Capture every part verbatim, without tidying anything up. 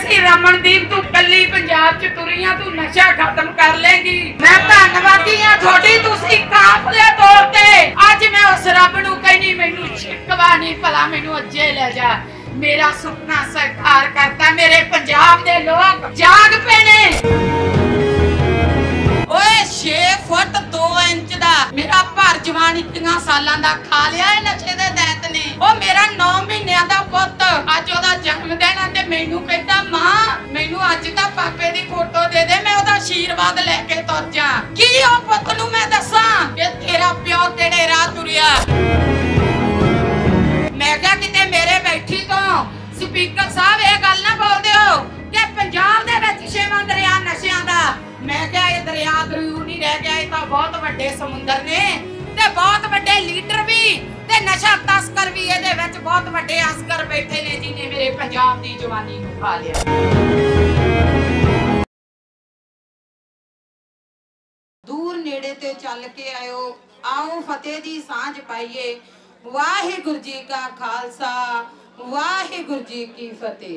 सी रमनदीप तू कली पंजाब च तुरियां तू नशा खत्म कर लेगी। मैं धन्नवादी हां थोड़ी तुसी काफले तौर ते अज मैं उस रब नू कहनी मैनू शिकवा नहीं भला मैनू अज्जे ले जा। मेरा सुपना साकार करता मेरे पंजाब दे लोग जाग पे ने। ओए छे फुट दो इंच दा मेरा भर जवान इक्कीस सालां दा खा लिया है नशे दे दैत ने। ओ मेरा नौ महीनों दा पुत्त अज ओदा जन्म दिन ते मैनू कहता मां मैनू अज दा पापे दी फोटो दे दे मैं ओदा आशीर्वाद लेके तुर जा। की ओ पुत्त नू मैं दसां कि तेरा प्यो किहड़े राह तुरिया। मैं क्या किते मेरे बैठी तो स्पीकर साहब ये गल ना बोल दिओ कि पंजाब दे विच छेवां दरिया नशियां दा। मैं क्या ये दरिया दरिया नहीं रह गया, ये तो बहुत बड़े समुंदर ने ते बहुत बड़े लीडर भी ते नशा तस्कर भी ये विच बहुत बड़े अस्कर बैठे ने जिन्हें मेरे पंजाब दी जवानी नूं खा लिया। दूर नेड़े ते चल के आयो आओ फतेह दी सांझ पाइए। वाहिगुरू जी का खालसा वाहिगुरू जी की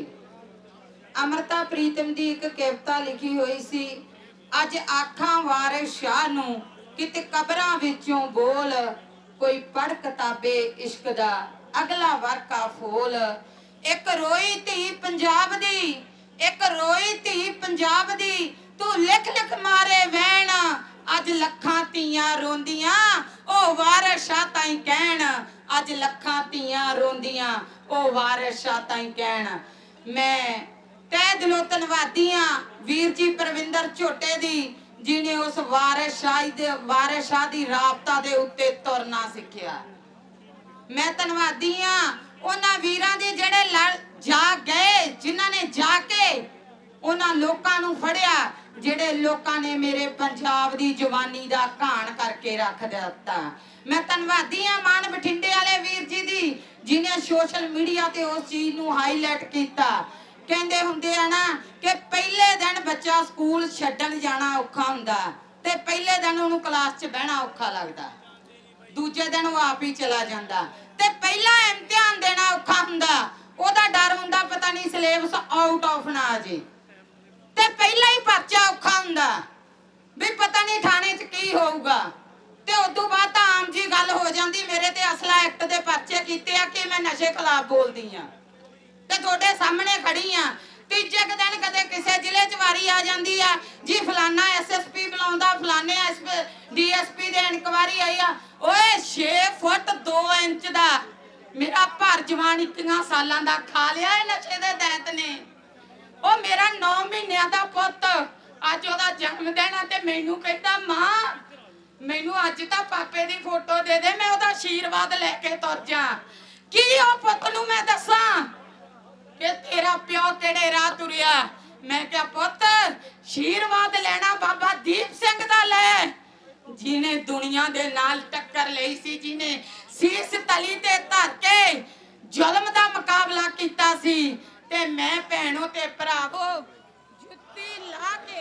फतेह। अमृता प्रीतम दी एक कविता लिखी हुई सी अज आखां वारिस शाह नूं किते कबरां विचों बोल कोई पढ़ किताबे इश्क दा अगला वर्का फोल। एक रोई धी पंजाब दी एक रोई धी पंजाब दी तू लिख लिख मारे वैण अज लखां धीआं रोंदियां ओ वारिस शाह ताईं कहण। अज लखां धीआं रोंदियां ओ वारिस शाह ताईं कहण। मैं तै दिलों धन्नवादी हां वीर जी परविंदर झोटे दी जिन्हें उस वारिस शाह दे वारिस शाह दी राबता दे उत्ते तुरना सिक्ख्या। मैं धन्नवादी हां उन्हां वीरां दे जेड़े जा गए जिन्हां ने जाके उन्हां लोकां नूं फड़िया जेड़े लोकां ने मेरे पंजाब दी जवानी दा घाण करके रख दिता। मैं धन्नवादी हां मान बठिंडे वाले वीर जी दी जिन्हें सोशल मीडिया ते उस चीज नूं हाईलाइट कीता। कहंदे हुंदे आ ना कि पहले दिन बच्चा स्कूल छड्डण जाना औखा हुंदा ते पहले दिन उहनूं क्लास च बहना औखा लगदा, दूजे दिन वो आप ही चला जांदा ते पहला इम्तिहान देना औखा हुंदा ओहदा डर हुंदा पता नहीं सिलेबस आउट ऑफ ना आ जे ते पहला ही पर्चा औखा हुंदा भी पता नहीं थाने च की होऊगा ते उदों बाद तां आम जी गल हो जांदी मेरे ते असला एक्ट दे पर्चे कीते आ कि मैं नशे खिलाफ बोलदी आ ते तुहाडे सामने खड़ी आ। तीजे दिन कदे किसे जिले च वारी आ जांदी आ जी फलाना एस एस पी बुलाउंदा फलाने डी एस पी दे इनक्वायरी आई आ। ओए छे फुट दो इंच दा मेरा भर जवान इक्कीस सालां दा खा लिया है नशे दे दैत ने। ओ मेरा नौ महीनों दा पुत्त अज ओदा जन्म दिन ते मैनू कहता मां मैनू अज तां पापे दी फोटो दे दे मैं ओदा आशीर्वाद लेके तुर जा। की ओ पुत्त नूं मैं दसां कि तेरा प्यो किहड़े राह तुरिया। मैं क्या पुत्त आशीर्वाद लेना बाबा दीप सिंह दा ले जिन्हें दुनिया दे नाल टक्कर लई सी जिन्हें सीस तली ते धर के जुल्म दा मुकाबला कीता सी ते मैं भैणों ते भरावो जुत्ती ला के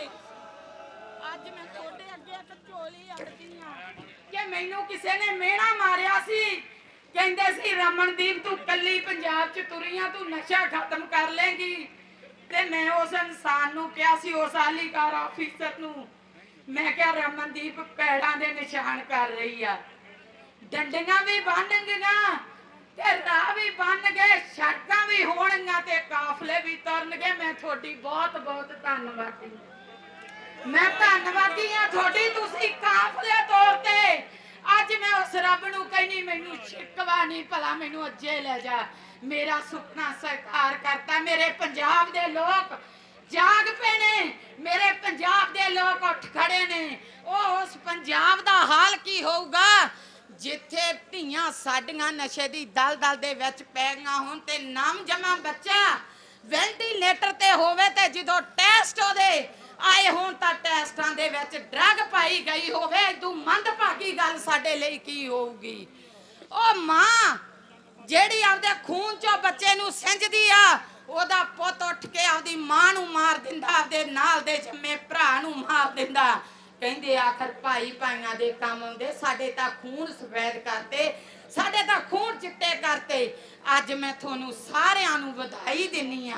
अज मैं तुहाडे अगे इक झोली अड़दी हां कि मैनू किसे ने मेहणा मारिया सी कहंदे सी रमनदीप तू कली पंजाब च तुरियां तू नशा खत्म कर लेगी ते मैं उस इंसान नूं कहा सी उस आलीकार ऑफिसर नूं मैं क्या रमनदीप पैड़ां दे निशान कर रही आ डंडियां भी बन गईयां ते राह भी बन गए सड़कां भी होणगीआं ते काफले भी तुरनगे। मैं थोड़ी बहुत बहुत धन्नवादी मैं धन्नवादी हां थोड़ी तुसी काफले तौर ते अज मैं उस रब नूं कहनी मैनू शिकवा नहीं भला मैनू अज्जे ले जा। मेरा सुपना साकार करता मेरे पंजाब दे लोग जाग पे ने मेरे पंजाब दे लोग उठ खड़े ने। ओ उस पंजाब दा हाल की होऊगा जिथे धीआं साडियां नशे दी दल दल दे विच पै गईआं होण ते नाम जमा बच्चा वेंटीलेटर ते होवे ते जदों टेस्ट ओदे आए होण तां टेस्टां दे विच ड्रग पाई गई होवे इदों मंदभागी गल साडे लई की होऊगी। ओ मां जेड़ी आपदे खून चों बच्चे नूं सिंजदी आ ओदा पुੱਤ उठ के आपदी मां नूं मार दिंदा आपदे नाल दे जम्मे भरा नूं मार दिंदा। कहंदे आखर भाई भाइयां दे काम आउंदे साडे तां खून सफेद करते साडे तां खून चिट्टे करते। अज मैं तुहानूं सारिआं नूं वधाई दिन्नी आ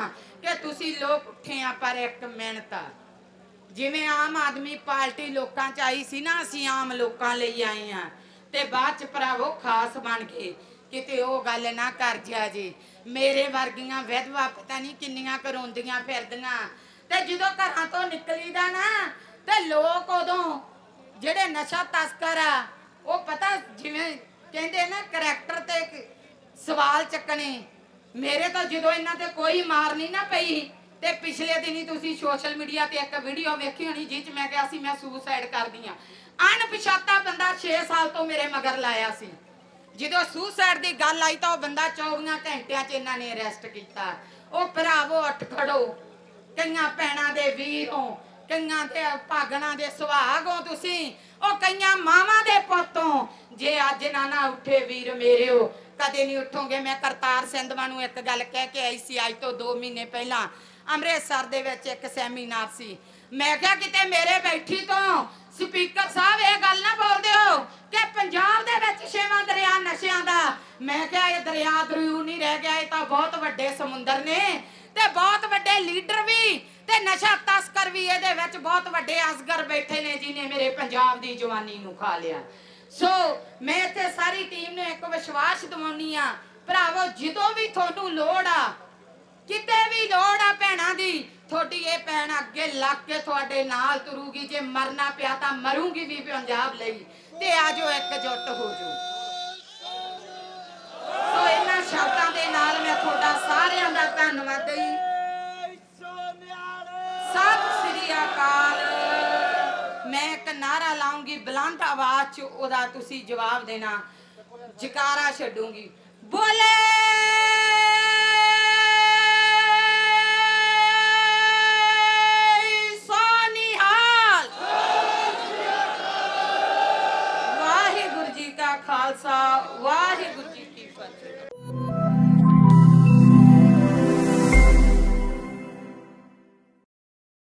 कि तुसी लोग उठे आ पर एक मिहनत आ जिवें आम आदमी पार्टी लोकां च आई सी ना असीं आम लोकां लई आए हां ते बाद च भरावो खास बन गए किते ओ गल ना कर जा जी मेरे वर्गियां विधवा पता नहीं किन्नियां करोंदियां फिरदियां ते जदों घरां तो निकलीदा ना ते लोक उदों जेड़े नशा तस्कर आ ओ पता जिवें कहंदे ना करैक्टर ते सवाल चकने मेरे तो जदों इन्हां ते कोई मार नहीं ना पई ते पिछले दिन ही तुसी सोशल मीडिया ते एक वीडियो वेखी होनी जिस मैं कहा सी मैं सुसाइड कर दी हां अनपछाता बंदा छे साल तो मेरे मगर लाया सी जदों सुसाइड दी गल आई तो बंदा चौबीस घंटिया च इन्हां ने अरेस्ट किया ओ भरावो उठ खड़ो कईयां भैणां दे वीर हो कईयां दे भागणां दे सुहाग हो तुसी ओ कईयां मावां दे पुत्त हो जे अज ना ना उठे वीर मेरे हो कदे नहीं उठोगे मैं करतार सिंधवा नूं एक गल कह के आई सी अज तो दो महीने पहला अमृतसर दे विच एक सैमीनार सी मैं क्या किते मेरे बैठी तो स्पीकर साहब ये गल ना बोलदे हो कि पंजाब दे विच छेवां दरिया नशियां दा मैं क्या ये दरिया दरिया नहीं रह गया ये तो बहुत वड्डे समुंदर ने ते बहुत वड्डे लीडर भी ते नशा तस्कर भी ये बहुत वड्डे असगर बैठे ने जिन्हें मेरे पंजाब दी जवानी नूं खा लिया सो मैं इत्थे सारी टीम ने एक विश्वास दिवाउणी आ भरावो जदों भी तुहानूं लोड़ आ किते भी लोड़ आ भैणां दी थोड़ी ये भैण अगे लग के तुहाडे नाल तुरूगी जे मरना पिया तां मरूंगी भी पंजाब लई ते आजो एकजुट हो जो सो इन्हां शब्दां दे नाल मैं तुहाडा सारिआं दा धन्नवादी सत श्री अकाल मैं एक नारा लाऊंगी बुलंद आवाज च ओदा तुसी जवाब देना जकारा छड्डूंगी बोले सोनिहाल वाहिगुरु जी का खालसा वाहिगुरु जी की फतेह।